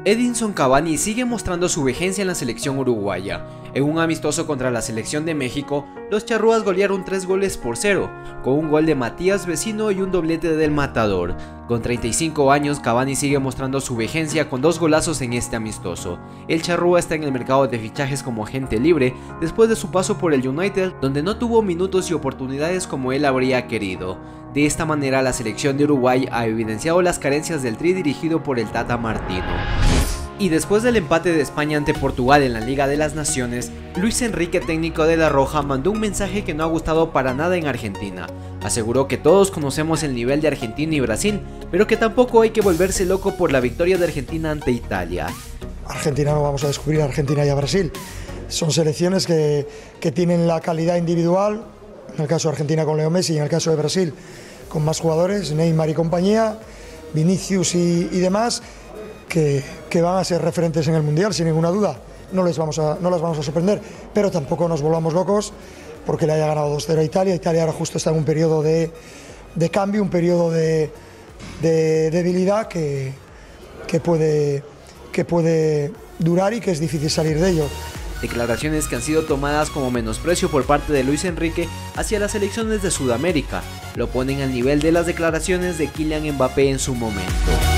Edinson Cavani sigue mostrando su vigencia en la selección uruguaya. En un amistoso contra la selección de México, los charrúas golearon 3-0, con un gol de Matías Vecino y un doblete del Matador. Con 35 años, Cavani sigue mostrando su vigencia con 2 golazos en este amistoso. El charrúa está en el mercado de fichajes como agente libre después de su paso por el United, donde no tuvo minutos y oportunidades como él habría querido. De esta manera, la selección de Uruguay ha evidenciado las carencias del Tri dirigido por el Tata Martino. Y después del empate de España ante Portugal en la Liga de las Naciones, Luis Enrique, técnico de La Roja, mandó un mensaje que no ha gustado para nada en Argentina. Aseguró que todos conocemos el nivel de Argentina y Brasil, pero que tampoco hay que volverse loco por la victoria de Argentina ante Italia. Argentina no vamos a descubrir a Argentina y a Brasil. Son selecciones que tienen la calidad individual, en el caso de Argentina con Leo Messi y en el caso de Brasil con más jugadores, Neymar y compañía, Vinicius y demás, que van a ser referentes en el Mundial, sin ninguna duda. No las vamos a sorprender, pero tampoco nos volvamos locos porque le haya ganado 2-0 a Italia. Italia ahora justo está en un periodo de cambio, un periodo de debilidad que puede durar y que es difícil salir de ello. Declaraciones que han sido tomadas como menosprecio por parte de Luis Enrique hacia las selecciones de Sudamérica. Lo ponen al nivel de las declaraciones de Kylian Mbappé en su momento.